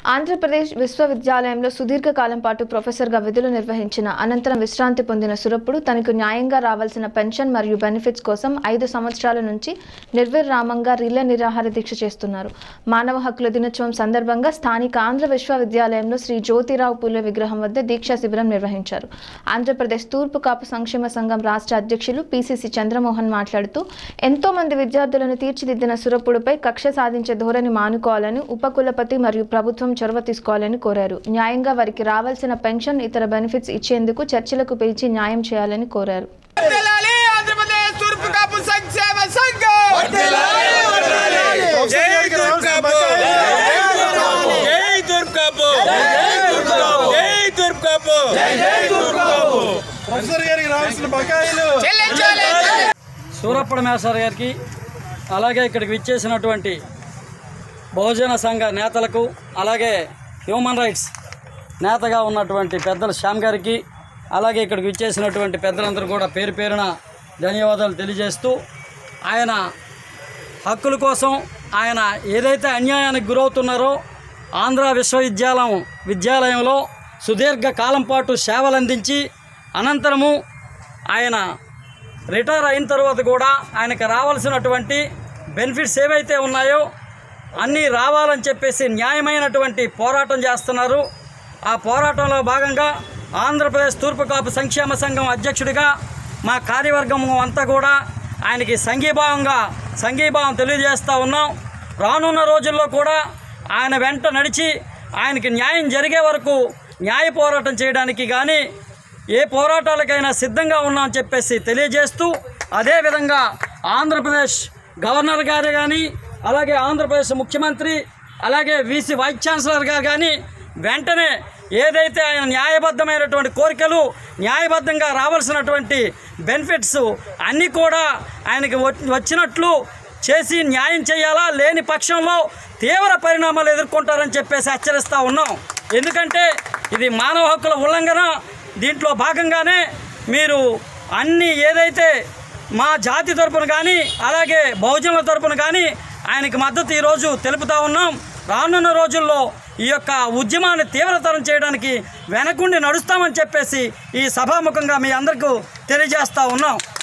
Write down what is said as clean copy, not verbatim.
ఆంధ్రప్రదేశ్ విశ్వవిద్యాలయంలో సుదీర్ఘకాలం పాటు ప్రొఫెసర్గా విధులు నిర్వహించిన అనంతరం విశ్రాంతి పొందిన సురప్పుడు తనకు న్యాయంగా రావాల్సిన పెన్షన్ మరియు బెనిఫిట్స్ కోసం 5 సంవత్సరాల నుంచి నిర్విరామంగా రిలే నిరాహార దీక్ష చేస్తున్నారు. మానవ హక్కుల దినోత్సవం సందర్భంగా స్థానిక ఆంధ్ర విశ్వవిద్యాలయంలో శ్రీ జ్యోతిరావు పూలే విగ్రహం వద్ద దీక్షా శిబిరం నిర్వహించారు. ఆంధ్రప్రదేశ్ తూర్పు కాపు సంక్షేమ సంఘం రాష్ట్ర అధ్యక్షులు పిసిసి చంద్రమోహన్ మాట్లాడుతూ ఎంతో మంది విద్యార్థులను తీర్చిదిద్దిన సురప్పుడుపై కక్ష సాధించే ధోరణి మానుకోవాలని ఉపకులపతి మరియు ప్రభుత్వం చొరవ తీసుకోవాలని కోరారు. న్యాయంగా వారికి రావాల్సిన పెన్షన్ ఇతర బెనిఫిట్స్ ఇచ్చేందుకు చర్చలకు పిలిచి న్యాయం చేయాలని కోరారు. సూరప్పడ మేసార్ గారికి అలాగే ఇక్కడికి విచ్చేసినటువంటి బహుజన సంఘ నేతలకు అలాగే హ్యూమన్ రైట్స్ నేతగా ఉన్నటువంటి పెద్దల శ్యామ్ గారికి అలాగే ఇక్కడికి విచ్చేసినటువంటి పెద్దలందరూ కూడా పేరు పేరున ధన్యవాదాలు తెలియజేస్తూ ఆయన హక్కుల కోసం ఆయన ఏదైతే అన్యాయానికి గురవుతున్నారో ఆంధ్ర విశ్వవిద్యాలయంలో సుదీర్ఘ కాలం పాటు సేవలు అందించి అనంతరము ఆయన రిటైర్ అయిన తర్వాత కూడా ఆయనకు రావాల్సినటువంటి బెనిఫిట్స్ ఏవైతే ఉన్నాయో అన్నీ రావాలని చెప్పేసి న్యాయమైనటువంటి పోరాటం చేస్తున్నారు. ఆ పోరాటంలో భాగంగా ఆంధ్రప్రదేశ్ తూర్పు కాపు సంక్షేమ సంఘం అధ్యక్షుడిగా మా కార్యవర్గం అంతా కూడా ఆయనకి సంఘీభావం తెలియజేస్తూ ఉన్నాం. రానున్న రోజుల్లో కూడా ఆయన వెంట నడిచి ఆయనకి న్యాయం జరిగే వరకు న్యాయ పోరాటం చేయడానికి కానీ ఏ పోరాటాలకైనా సిద్ధంగా ఉన్నామని చెప్పేసి తెలియజేస్తూ అదేవిధంగా ఆంధ్రప్రదేశ్ గవర్నర్ గారు కానీ అలాగే ఆంధ్రప్రదేశ్ ముఖ్యమంత్రి అలాగే వీసీ వైస్ ఛాన్సలర్ గారు కానీ వెంటనే ఏదైతే ఆయన న్యాయబద్ధమైనటువంటి కోరికలు న్యాయబద్ధంగా రావాల్సినటువంటి బెనిఫిట్స్ అన్నీ కూడా ఆయనకి వచ్చినట్లు చేసి న్యాయం చేయాలా, లేని పక్షంలో తీవ్ర పరిణామాలు ఎదుర్కొంటారని చెప్పేసి హెచ్చరిస్తూ ఉన్నాం. ఎందుకంటే ఇది మానవ హక్కుల ఉల్లంఘన. దీంట్లో భాగంగానే మీరు అన్నీ ఏదైతే మా జాతి తరపున కానీ అలాగే బహుజనుల తరపున కానీ ఆయనకి మద్దతు ఈరోజు తెలుపుతూ ఉన్నాం. రానున్న రోజుల్లో ఈ యొక్క ఉద్యమాన్ని తీవ్రతరం చేయడానికి వెనకుండి నడుస్తామని చెప్పేసి ఈ సభాముఖంగా మీ అందరికీ తెలియజేస్తూ ఉన్నాం.